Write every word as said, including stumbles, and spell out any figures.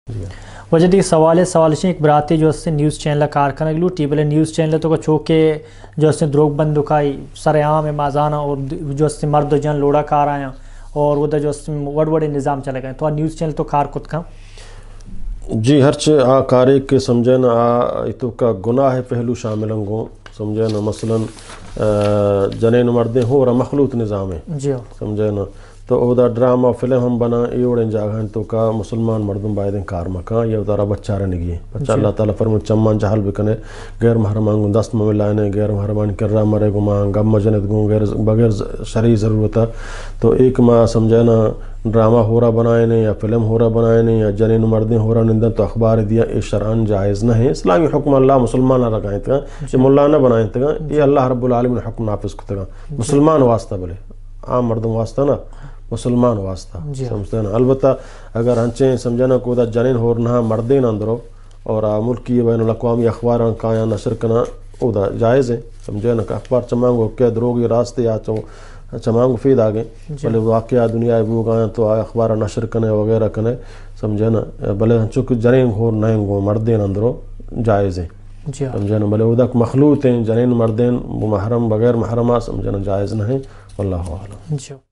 وجہ دی سوال سوال ایک براتی جو اس نیوز چینل کار کرنے گلو ٹی بلے نیوز چینل تو چوکے جو اس دروگ بندو کائی سر عام مازانہ اور جو اس مرد جن لوڑا کار آیا اور وہ جو اس وڑ وڑے نظام چلے گئے تو نیوز چینل تو کار کت کا جی ہرچ آ کارے کے سمجھے نا آ تو کا گناہ پہلو شامل ہوں سمجھے نا مثلاً جنین مردیں ہو رہا مخلوط نظام ہے جی سمجھے نا تو او دا ڈرامہ فلم ہم بنا ایوڑے جاگہن تو کا مسلمان مردم بائدیں کار مکان یہ ادارہ بچہ رنگی ہے بچہ اللہ تعالیٰ فرمود چمان جہل بکنے غیر محرمان گن دست مملائنے غیر محرمان کر رہا مرے گو ماں گم مجند گوں غیر بغیر شرعی ضرورتا تو ایک ماں سمجھے نا ڈرامہ ہو رہا بنائے یا فلم ہو رہا بنائے یا جنین مردیں ہو رہا نندن تو اخبار دیا اے شرعن جائز نہ ہے اسلامی حکم اللہ مسلمان نہ رکھائیں تگا یہ ملا نہ بنائیں تگا یہ اللہ رب العالمین حکم نافذ کو تگا مسلمان واسطہ بلے عام مردم واسطہ نا مسلمان واسطہ سمجھتے ہیں نا البتہ اگر ہنچیں سمجھنا کو دا جنین ہو رہا مردین اندرو اور ملکی بین الاقوامی اخبار کایا نشر کرنا او دا جائز ہے سمجھے نا کہ اخبار چمانگو کہ دروگی راستے یا چو چمانگو فید آگے بلے واقعہ دنیا بو گایا تو اخبار نشر کرنے وغیرہ کرنے سمجھے نا بلے چونکہ جنین ہو رہا گو مردین اندرو جائز ہے سمجھے نا بلے او دا مخلوط ہیں جنین مردین محرم بغیر محرمہ سمجھے نا جائز نہیں واللہ اعلم.